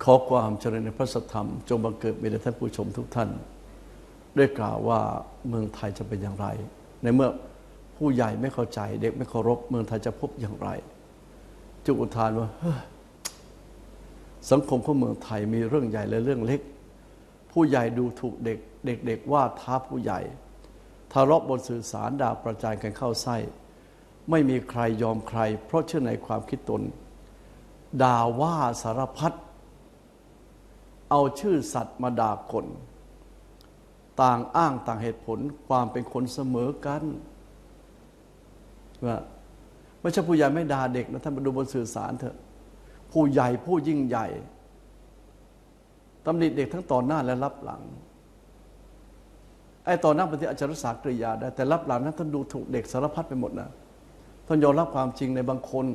ขอความเจริญในพระสัทธรรมจงบังเกิดมีแด่ท่านผู้ชมทุกท่านด้วยกล่าวว่าเมืองไทยจะเป็นอย่างไรในเมื่อผู้ใหญ่ไม่เข้าใจเด็กไม่เคารพเมืองไทยจะพบอย่างไรจึงอุทานว่าสังคมของเมืองไทยมีเรื่องใหญ่และเรื่องเล็กผู้ใหญ่ดูถูกเด็กเด็กว่าท้าผู้ใหญ่ทะเลาะบนสื่อสารด่าประจานกันเข้าไส้ไม่มีใครยอมใครเพราะเชื่อในความคิดตนด่าว่าสารพัดเอาชื่อสัตว์มาด่าคนต่างอ้างต่างเหตุผลความเป็นคนเสมอกันว่าไม่ใช่ผู้ใหญ่ไม่ด่าเด็กนะท่านมาดูบนสื่อสารเถอะผู้ใหญ่ผู้ยิ่งใหญ่ตำหนิเด็กทั้งต่อหน้าและรับหลังไอ้ต่อหน้าบางทีอาจจะรักษากริยาได้แต่รับหลังนั้นท่านดูถูกเด็กสารพัดไปหมดนะท่านยอมรับความจริงในบางคน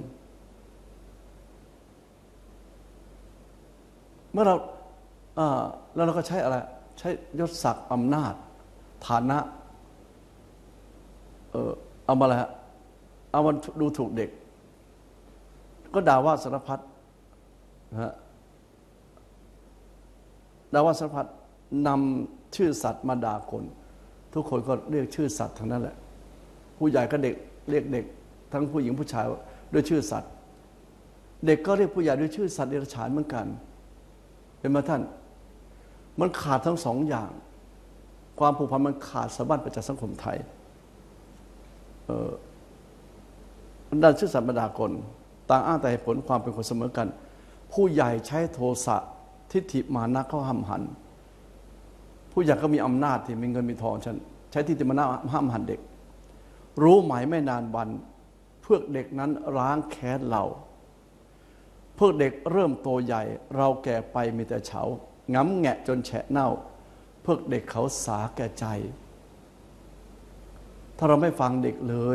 เมื่อเราแล้วเราก็ใช้อะไรใช้ยศศักดิ์อำนาจฐานะเอามาอะไรฮะเอามันดูถูกเด็กก็ด่าว่าสารพัดนะฮะด่าว่าสารพัดนำชื่อสัตว์มาด่าคนทุกคนก็เรียกชื่อสัตว์ทั้งนั้นแหละผู้ใหญ่ก็เด็กเรียกเด็กทั้งผู้หญิงผู้ชายด้วยชื่อสัตว์เด็กก็เรียกผู้ใหญ่ด้วยชื่อสัตว์เดรัจฉานเหมือนกันเป็นมาท่านมันขาดทั้งสองอย่างความผูกพันมันขาดสะบั้นไปจากสังคมไทยด้านชื่อสัตว์มาด่าคนต่างอ้างแต่เหตุผลความเป็นคนเสมอกันผู้ใหญ่ใช้โทสะทิฏฐิมานะเข้าห้ามหันผู้ใหญ่ก็มีอำนาจที่มีเงินมีทองฉันใช้ทิฏฐิมานะห้ามหันเด็กรู้ไหมไม่นานวันพวกเด็กนั้นล้างแค้นเราพวกเด็กเริ่มโตใหญ่เราแก่ไปมีแต่เฉาง้ำแงะจนแฉะเน่าพวกเด็กเขาสาแก่ใจถ้าเราไม่ฟังเด็กเลย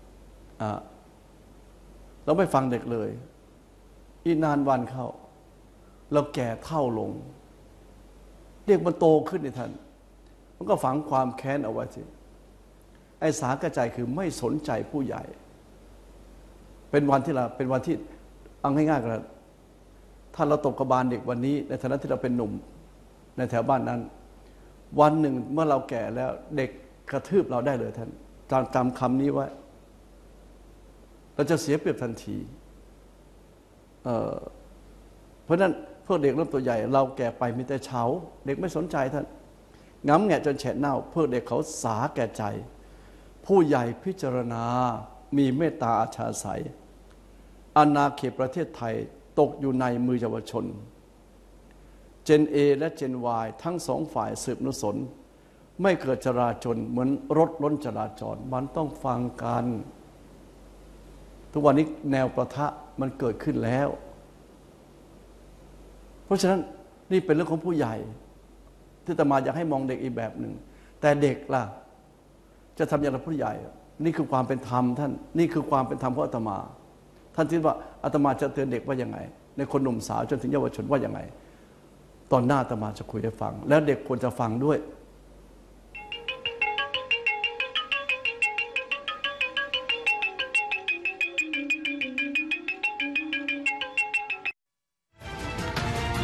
เราไม่ฟังเด็กเลยอีกนานวันเข้าเราแก่เฒ่าลงเด็กมันโตขึ้นนี่ท่านมันก็ฝังความแค้นเอาไว้สิไอ้สาแก่ใจคือไม่สนใจผู้ใหญ่เป็นวันที่เอาง่ายๆกันถ้าเราตบกระบาลเด็กวันนี้ในฐานะที่เราเป็นหนุ่มในแถวบ้านนั้นวันหนึ่งเมื่อเราแก่แล้วเด็กกระทืบเราได้เลยท่านจำคำนี้ไว้เราจะเสียเปรียบทันทีเพราะนั้นพวกเด็กเริ่มตัวใหญ่เราแก่ไปมีแต่เฉาเด็กไม่สนใจท่านง้ำแงะจนแฉะเน่าพวกเด็กเขาสาแก่ใจผู้ใหญ่พิจารณามีเมตตาอาชาไสยอาณาเขตประเทศไทยตกอยู่ในมือเยาวชนเจน A และเจน Y ทั้งสองฝ่ายสืบนุสนไม่เกิดจราจนเหมือนรถล้นจราจรมันต้องฟังกันทุกวันนี้แนวประทะมันเกิดขึ้นแล้วเพราะฉะนั้นนี่เป็นเรื่องของผู้ใหญ่ที่อาตมาอยากให้มองเด็กอีกแบบหนึ่งแต่เด็กล่ะจะทำอย่างไรผู้ใหญ่นี่คือความเป็นธรรมท่านนี่คือความเป็นธรรมของอาตมาท่านคิดว่าอาตมาจะเตือนเด็กว่ายังไงในคนหนุ่มสาวจนถึงเยาวชนว่ายังไงตอนหน้าอาตมาจะคุยให้ฟังแล้วเด็กควรจะฟังด้วย